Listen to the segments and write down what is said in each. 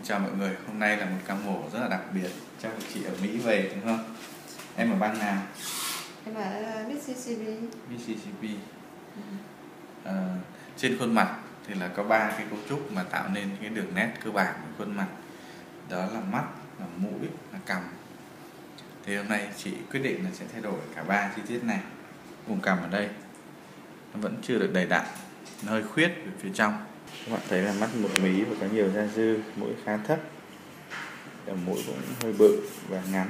chào mọi người, hôm nay là một ca mổ rất là đặc biệt. Chắc là chị ở Mỹ về đúng không? Em ở bang nào? Em ở Mississippi. Mississippi. Trên khuôn mặt thì là có 3 cái cấu trúc mà tạo nên cái đường nét cơ bản của khuôn mặt. Đó là mắt, là mũi, là cằm. Thì hôm nay chị quyết định là sẽ thay đổi cả 3 chi tiết này. Vùng cằm ở đây nó vẫn chưa được đầy đặn, nó hơi khuyết ở phía trong. Các bạn thấy là mắt một mí và có nhiều da dư, mũi khá thấp, mũi cũng hơi bự và ngắn.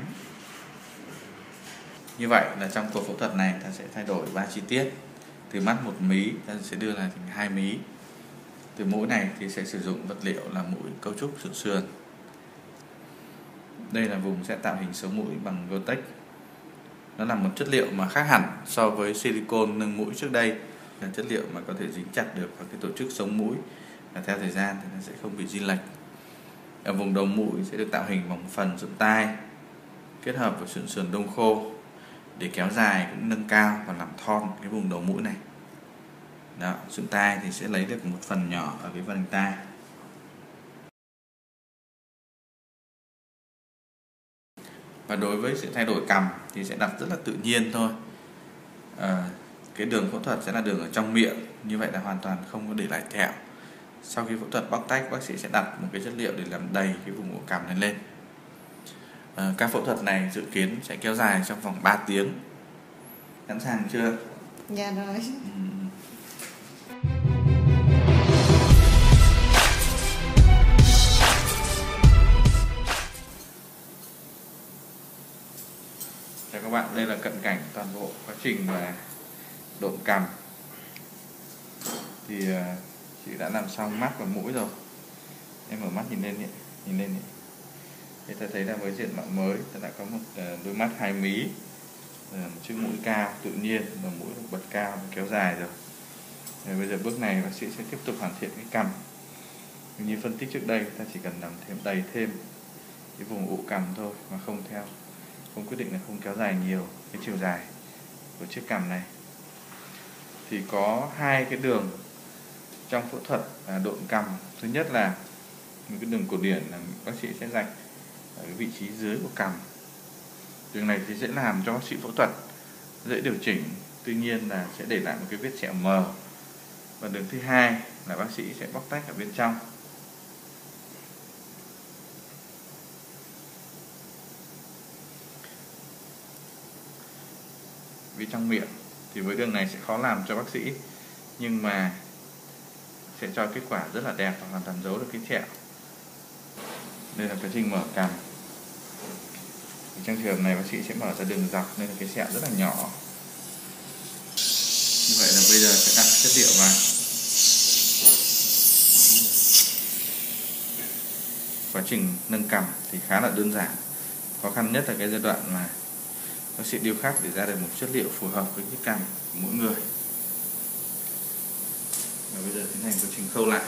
Như vậy là trong cuộc phẫu thuật này ta sẽ thay đổi 3 chi tiết. Từ mắt một mí ta sẽ đưa là thành 2 mí. Từ mũi này thì sẽ sử dụng vật liệu là mũi cấu trúc sụn sườn. Đây là vùng sẽ tạo hình sống mũi bằng Gotex. Nó là một chất liệu mà khác hẳn so với silicone nâng mũi trước đây, là chất liệu mà có thể dính chặt được vào cái tổ chức sống mũi, và theo thời gian thì nó sẽ không bị di lệch. Ở vùng đầu mũi sẽ được tạo hình bằng phần sụn tai kết hợp với sụn sườn đông khô để kéo dài cũng nâng cao và làm thon cái vùng đầu mũi này. Đó, sụn tai thì sẽ lấy được một phần nhỏ ở cái vành tai. Và đối với sự thay đổi cằm thì sẽ đặt rất là tự nhiên thôi. Cái đường phẫu thuật sẽ là đường ở trong miệng, như vậy là hoàn toàn không có để lại thẹo. Sau khi phẫu thuật bóc tách, bác sĩ sẽ đặt một cái chất liệu để làm đầy cái vùng ổ cằm này lên. Các phẫu thuật này dự kiến sẽ kéo dài trong vòng 3 tiếng. Sẵn sàng chưa? Dạ rồi. Chào các bạn, đây là cận cảnh toàn bộ quá trình và độn cằm. Thì chị đã làm xong mắt và mũi rồi. Em mở mắt nhìn lên nhé. Thì ta thấy là với diện mạo mới, ta đã có một đôi mắt 2 mí, một chiếc mũi cao tự nhiên và mũi bật cao và kéo dài rồi. Bây giờ bước này bác sĩ sẽ tiếp tục hoàn thiện cái cằm. Như phân tích trước đây, ta chỉ cần làm đầy thêm cái vùng ụ cằm thôi, mà không quyết định là không kéo dài nhiều cái chiều dài của chiếc cằm này. Thì có 2 cái đường trong phẫu thuật độn cằm. Thứ nhất là một cái đường cổ điển là bác sĩ sẽ rạch ở cái vị trí dưới của cằm. Đường này thì sẽ làm cho bác sĩ phẫu thuật dễ điều chỉnh, tuy nhiên là sẽ để lại một cái vết sẹo mờ. Và đường thứ hai là bác sĩ sẽ bóc tách ở bên trong. Vì trong miệng thì với đường này sẽ khó làm cho bác sĩ, nhưng mà sẽ cho kết quả rất là đẹp và hoàn toàn giấu được cái sẹo. Đây là quá trình mở cằm. Trong trường hợp này bác sĩ sẽ mở ra đường dọc nên là cái sẹo rất là nhỏ. Như vậy là bây giờ sẽ đặt chất liệu vào. Quá trình nâng cằm thì khá là đơn giản. Khó khăn nhất là cái giai đoạn mà bác sĩ điêu khắc để ra được một chất liệu phù hợp với cái cằm của mỗi người. Và bây giờ tiến hành quá trình khâu lại.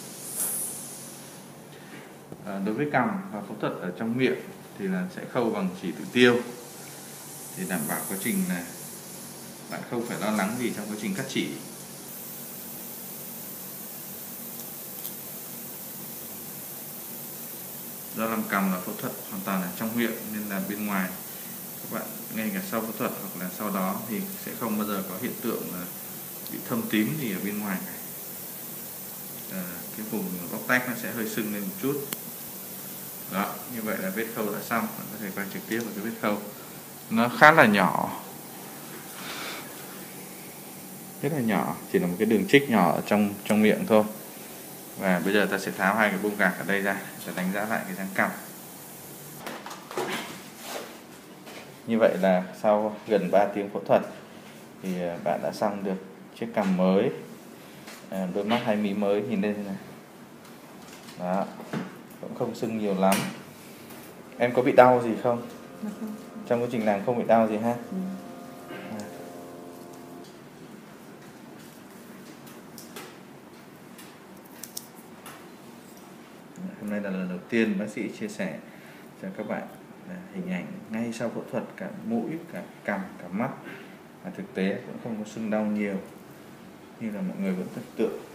Đối với cằm và phẫu thuật ở trong miệng thì là sẽ khâu bằng chỉ tự tiêu, để đảm bảo quá trình là bạn không phải lo lắng gì trong quá trình cắt chỉ. Do làm cằm là phẫu thuật hoàn toàn là trong miệng nên là bên ngoài các bạn ngay cả sau phẫu thuật hoặc là sau đó thì sẽ không bao giờ có hiện tượng là bị thâm tím gì ở bên ngoài này. Cái vùng bóc tách nó sẽ hơi sưng lên một chút. Đó, như vậy là vết khâu đã xong. Bạn có thể quay trực tiếp vào cái vết khâu. Nó khá là nhỏ, rất là nhỏ, chỉ là một cái đường trích nhỏ ở trong miệng thôi. Và bây giờ ta sẽ tháo 2 cái bông gạc ở đây ra để đánh giá lại cái dáng cằm. Như vậy là sau gần 3 tiếng phẫu thuật thì bạn đã xong được chiếc cằm mới, đôi mắt 2 mí mới, nhìn lên này. Đó, cũng không sưng nhiều lắm. Em có bị đau gì không? Trong quá trình làm không bị đau gì ha? Hôm nay là lần đầu tiên bác sĩ chia sẻ cho các bạn hình ảnh ngay sau phẫu thuật, cả mũi, cả cằm, cả mắt. Và thực tế cũng không có sưng đau nhiều như là mọi người vẫn tưởng tượng.